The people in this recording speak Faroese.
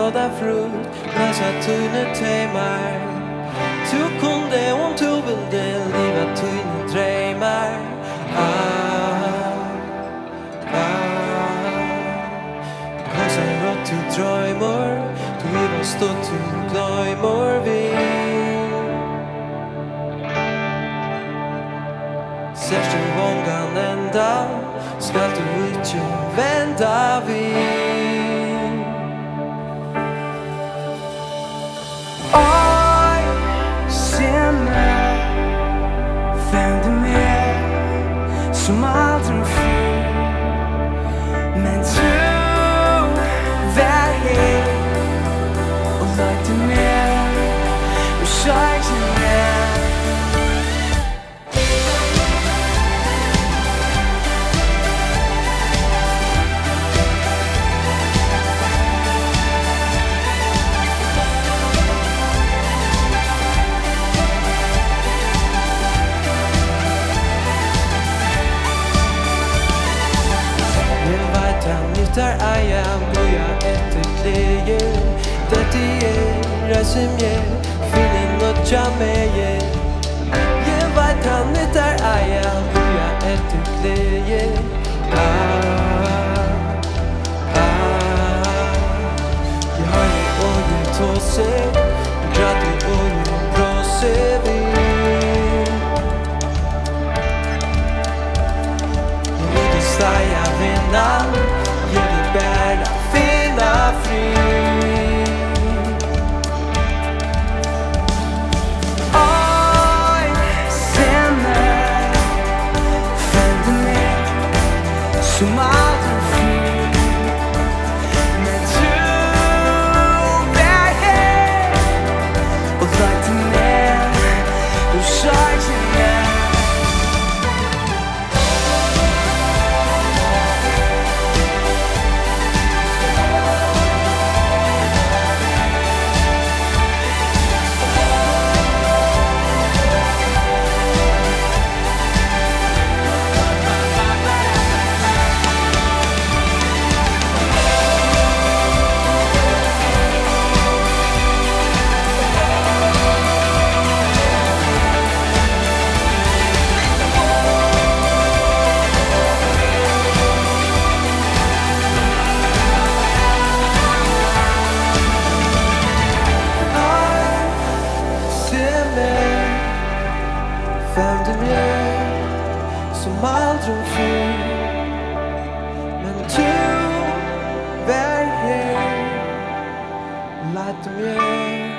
nådde frukt, men så tøyne teimar. Du kunde om du ville liva tøyne dreimar. Kosa rått du drøymor, du var stått du gløymor vi. Ser du vångan enda, skal du ikke vända vi. Oj, se mig, vem du är som aldrig förr. Men du var här och lagde mig och sökte mig. Där jag börjar efter det. Det är som jag finner något jag med. Jag vet han är där jag börjar efter det. Jag har ju olje tåse, grad i olje bråse vi. Och det säger vinna. Jag vill bara finna fri. Oj, se mig, vem du är som aldrig förr. Men du var här och lagde mig och sökte mig. Vem du är som aldrig förr. Men du var här, lät mig.